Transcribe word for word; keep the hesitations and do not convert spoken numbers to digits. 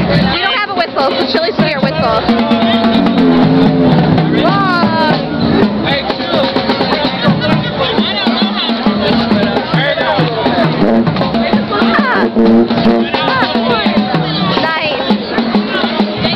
We don't have a whistle, so Chili Spirit whistle. Whoa.